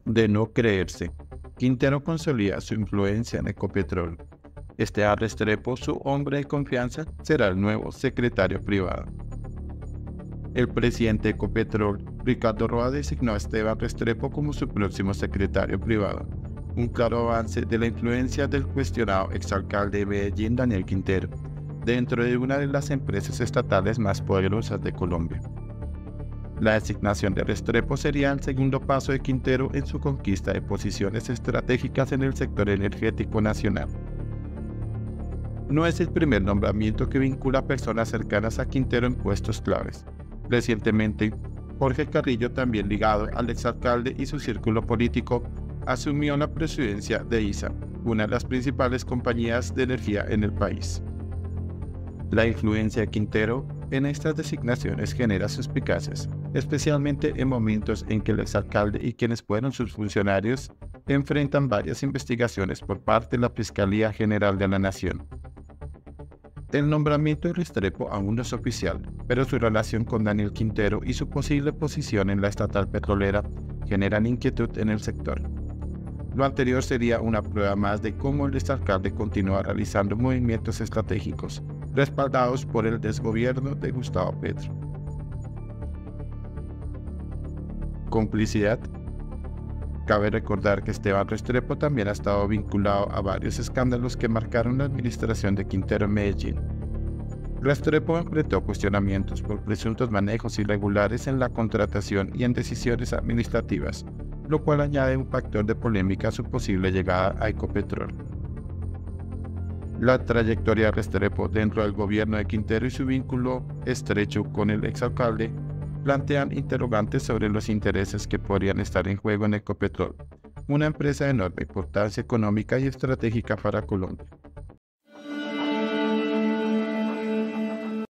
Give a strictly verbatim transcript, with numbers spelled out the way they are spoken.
De no creerse, Quintero consolida su influencia en Ecopetrol. Esteban Restrepo, su hombre de confianza, será el nuevo secretario privado. El presidente de Ecopetrol, Ricardo Roa, designó a Esteban Restrepo como su próximo secretario privado, un claro avance de la influencia del cuestionado exalcalde de Medellín, Daniel Quintero, dentro de una de las empresas estatales más poderosas de Colombia. La designación de Restrepo sería el segundo paso de Quintero en su conquista de posiciones estratégicas en el sector energético nacional. No es el primer nombramiento que vincula a personas cercanas a Quintero en puestos claves. Recientemente, Jorge Carrillo, también ligado al exalcalde y su círculo político, asumió la presidencia de I S A, una de las principales compañías de energía en el país. La influencia de Quintero en estas designaciones genera suspicacias, especialmente en momentos en que el exalcalde y quienes fueron sus funcionarios enfrentan varias investigaciones por parte de la Fiscalía General de la Nación. El nombramiento de Restrepo aún no es oficial, pero su relación con Daniel Quintero y su posible posición en la estatal petrolera generan inquietud en el sector. Lo anterior sería una prueba más de cómo el exalcalde continúa realizando movimientos estratégicos, respaldados por el desgobierno de Gustavo Petro. Complicidad. Cabe recordar que Esteban Restrepo también ha estado vinculado a varios escándalos que marcaron la administración de Quintero en Medellín. Restrepo enfrentó cuestionamientos por presuntos manejos irregulares en la contratación y en decisiones administrativas, lo cual añade un factor de polémica a su posible llegada a Ecopetrol. La trayectoria de Restrepo dentro del gobierno de Quintero y su vínculo estrecho con el exalcalde plantean interrogantes sobre los intereses que podrían estar en juego en Ecopetrol, una empresa de enorme importancia económica y estratégica para Colombia.